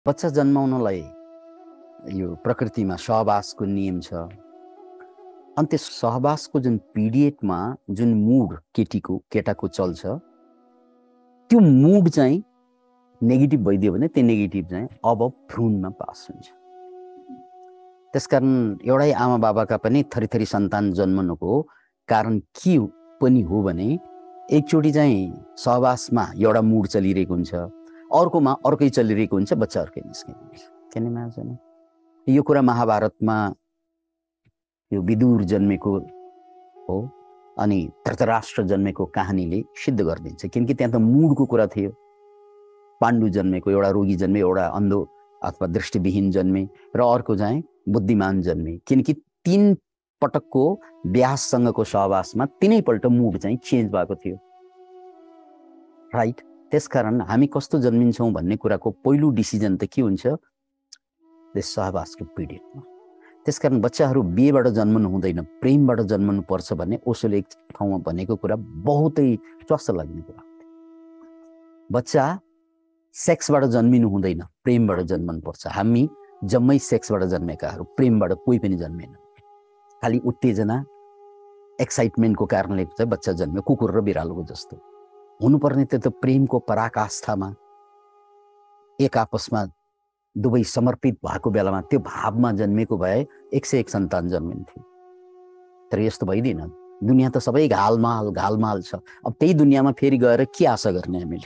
बच्चा जन्माउनलाई यो प्रकृतिमा सहवासको नियम छ। अनि त्यो सहवासको जुन पिरियडमा जुन मुड केटाको चल्छ, त्यो मुड चाहिँ नेगेटिभ भइदियो भने त्यो नेगेटिभ चाहिँ अब भ्रूणमा पास हुन्छ। त्यसकारण एउटै आमा बाबाका पनि थरी सन्तान जन्मनुको कारण के पनि हो भने एकचोटि चाहिँ सहवासमा एउटा मुड चलिरहेको हुन्छ, अर्कोमा अर्कै चलिरहेको हुन्छ, बच्चा अर्कै निस्किएको हुन्छ। किन मान्छ नि यो कुरा महाभारतमा यो विदुर जन्मेको हो अनि धृतराष्ट्र जन्मेको कहानीले सिद्ध गरिदिन्छ। किनकि त्यहाँ त मुडको कुरा थियो। पाण्डु जन्मेको, एउटा रोगी जन्मे, एउटा अन्धो अथवा दृष्टिविहीन जन्मे र अर्को चाहिँ बुद्धिमान जन्मे। किनकि 3 पटकको व्याससँगको सहवासमा 3 पल्ट मुड चाहिँ चेन्ज भएको थियो, राइट। त्यसकारण हामी कस्तो जन्मिन्छौँ भन्ने कुराको पहिलो डिसिजन त के हुन्छ, त्यस सहवासको पिरियडमा। त्यसकारण बच्चाहरू बिहेबाट जन्मनु हुँदैन, प्रेमबाट जन्मनु पर्छ भन्ने ओशोले एक ठाउँमा भनेको कुरा बहुतै चस्स लाग्ने कुरा। बच्चा सेक्सबाट जन्मिनु हुँदैन, प्रेमबाट जन्मनु पर्छ। हामी जम्मै सेक्सबाट जन्मेकाहरू, प्रेमबाट कोही पनि जन्मेन। खालि उत्तेजना, एक्साइटमेन्टको कारणले चाहिँ बच्चा जन्म्यो, कुकुर र बिरालोको जस्तो। हुनुपर्ने त्यो त प्रेमको पराकाष्ठामा एक आपसमा दुवै समर्पित भएको बेलामा त्यो भावमा जन्मेको भए 101 सन्तान जन्मिन्थ्यो। तर यस्तो भइदिन। दुनियाँ त सबै घालमाल छ। अब त्यही दुनियाँमा फेरि गएर के आशा गर्ने हामीले?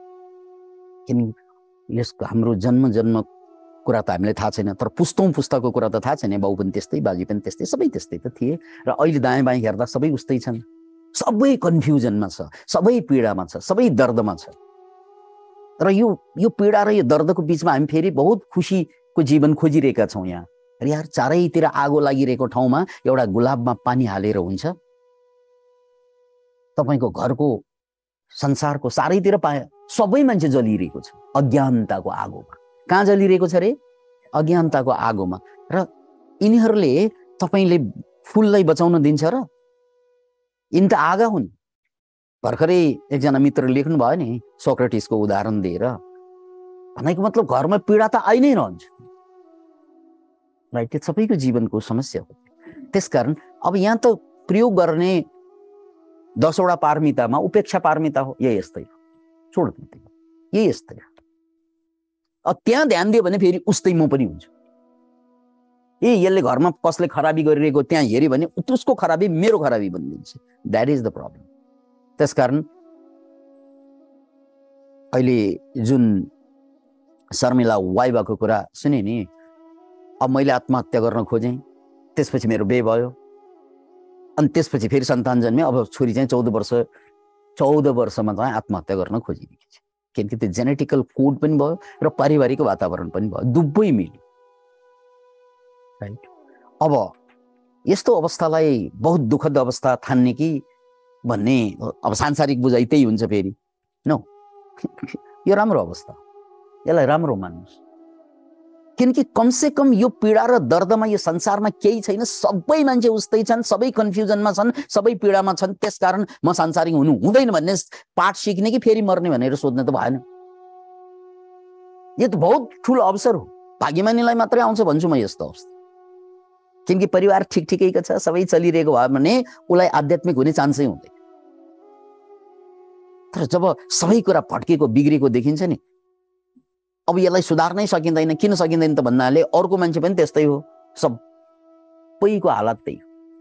किन यसको हाम्रो जन्म कुरा त हामीलाई थाहा छैन, तर पुस्ताको कुरा त थाहा छैन। बाउ पनि त्यस्तै, बाजी पनि त्यस्तै, सबै त्यस्तै त थिए। र अहिले दायाँ बायाँ हेर्दा सबै उस्तै छन्। सबै कन्फ्युजनमा छ, सबै पीडामा छ, सबै दर्दमा छ। तर यो पीडा र यो दर्दको बीचमा हामी फेरि बहुत खुसीको जीवन खोजिरहेका छौँ यहाँ। र यार चारैतिर आगो लागिरहेको ठाउँमा एउटा गुलाबमा पानी हालेर हुन्छ? तपाईको घरको संसारको चारैतिर सबै मान्छे जलिरहेको छ अज्ञानताको आगोमा। कहाँ जलिरहेको छ रे? अज्ञानताको आगोमा। र यिनीहरूले तपाईले फुललाई बचाउन दिन्छ र? यिनी त आगा हुन्। भर्खरै एकजना मित्र लेख्नु भयो नि सोक्रेटिसको उदाहरण दिएर। भनेको मतलब घरमा पीडा त आइ नै रहन्छ, राइट। त्यो सबैको जीवनको समस्या हो। त्यसकारण अब यहाँ त प्रयोग गर्ने 10 वटा पारमितामा उपेक्षा पारमिता हो। यही यस्तै हो, छोड दिनु, यही यस्तै हो। अब त्यहाँ ध्यान दियो भने फेरि उस्तै म पनि हुन्छ। यसले घरमा कसले खराबी गरिरहेको त्यहाँ हेऱ्यो भने उसको खराबी मेरो खराबी बनिदिन्छ। That is the problem. त्यसकारण अहिले जुन शर्मिला वाइवाको कुरा सुने नि, अब मैले आत्महत्या गर्न खोजेँ, त्यसपछि मेरो बिहे भयो, अनि त्यसपछि फेरि सन्तान जन्मे। अब छोरी चाहिँ 14 वर्षमा चाहिँ आत्महत्या गर्न खोजिरहेकी छ। किनकि त्यो जेनेटिकल कोड पनि भयो र पारिवारिक वातावरण पनि भयो, दुवै मिल्यो, राइट। अब यस्तो अवस्थालाई बहुत दुःखद अवस्था ठान्ने कि भन्ने अब सांसारिक बुझाइ त्यही हुन्छ फेरि। नो, यो राम्रो अवस्था, यसलाई राम्रो मान्नुहोस्। किनकि कमसे कम यो पीडा र दर्दमा यो संसारमा केही छैन। सबै मान्छे उस्तै छन्, सबै कन्फ्युजनमा छन्, सबै पीडामा छन्। त्यसकारण म सांसारिक हुनु हुँदैन भन्ने पाठ सिक्ने कि फेरि मर्ने भनेर सोध्न त भएन। यो त बहुत ठुलो अवसर हो। भाग्यमानीलाई मात्रै आउँछ भन्छु म यस्तो अवस्था। किनकि परिवार ठिकठिकैको छ, सबै चलिरहेको भयो भने उसलाई आध्यात्मिक हुने चान्सै हुँदैन। तर जब सबै कुरा भट्केको बिग्रेको देखिन्छ नि, अब यसलाई सुधार्नै सकिँदैन। किन सकिँदैन त भन्नाले अर्को मान्छे पनि त्यस्तै हो, सबैको हालत त्यही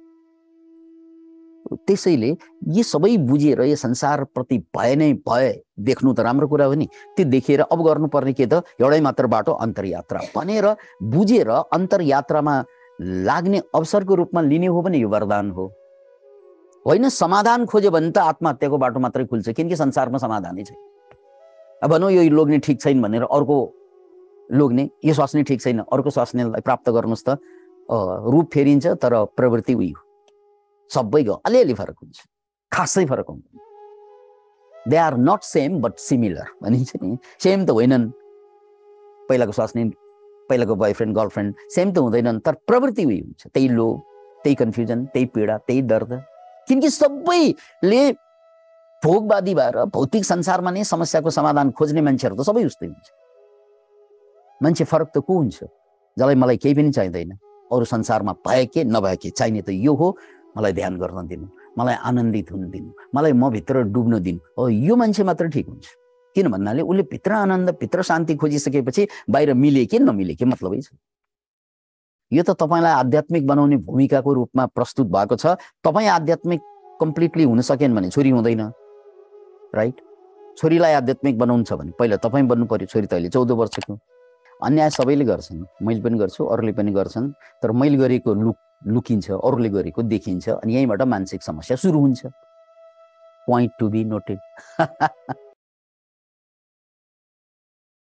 हो। त्यसैले यी सबै बुझेर यो संसारप्रति भए नै भए देख्नु त राम्रो कुरा हो नि। त्यो देखेर अब गर्नुपर्ने के त, एउटै मात्र बाटो अन्तर्यात्रा भनेर बुझेर अन्तर्यात्रामा लाग्ने अवसरको रूपमा लिने हो भने यो वरदान हो। होइन समाधान खोज्यो भने त आत्महत्याको बाटो मात्रै खुल्छ। किनकि संसारमा समाधानै छैन। अब भनौँ यो लोग्ने ठिक छैन भनेर अर्को लोग्ने, यो स्वास्नी ठिक छैन अर्को स्वास्नीलाई प्राप्त गर्नुहोस् त, रूप फेरिन्छ तर प्रवृत्ति उही हो। सबैको अलिअलि फरक हुन्छ, खासै फरक हुन्छ। They are not same but similar भनिन्छ नि। सेम त होइनन्, पहिलाको स्वास्नी, पहिलाको बोयफ्रेन्ड गर्लफ्रेन्ड सेम त हुँदैनन्, तर प्रवृत्ति उही हुन्छ। त्यही लोभ, त्यही कन्फ्युजन, त्यही पीडा, त्यही दर्द। किनकि सबैले भोगवादी भएर भौतिक संसारमा नै समस्याको समाधान खोज्ने मान्छेहरू त सबै उस्तै हुन्छ। मान्छे फरक त को हुन्छ जसलाई मलाई केही पनि चाहिँदैन, अरू संसारमा भए के नभए के चाहिने त यो हो, मलाई ध्यान गर्न दिनु, मलाई आनन्दित हुन दिनु, मलाई म भित्र डुब्न दिनु, हो यो मान्छे मात्र ठिक हुन्छ। किन भन्नाले उसले भित्र आनन्द भित्र शान्ति खोजिसकेपछि बाहिर मिले कि नमिले के मतलबै छ। यो त तपाईँलाई आध्यात्मिक बनाउने भूमिकाको रूपमा प्रस्तुत भएको छ। तपाईँ आध्यात्मिक कम्प्लिटली हुन सकेन भने छोरी हुँदैन, राइट? छोरीलाई आध्यात्मिक बनाउनु छ भने पहिला तपाईँ बन्नु पर्यो। छोरी त अहिले 14 वर्षको। अन्याय सबैले गर्छन्, मैले पनि गर्छु, अरूले पनि गर्छन्, तर मैले गरेको लुकिन्छ, अरूले गरेको देखिन्छ, अनि यहीँबाट मानसिक समस्या सुरु हुन्छ। Point to be noted.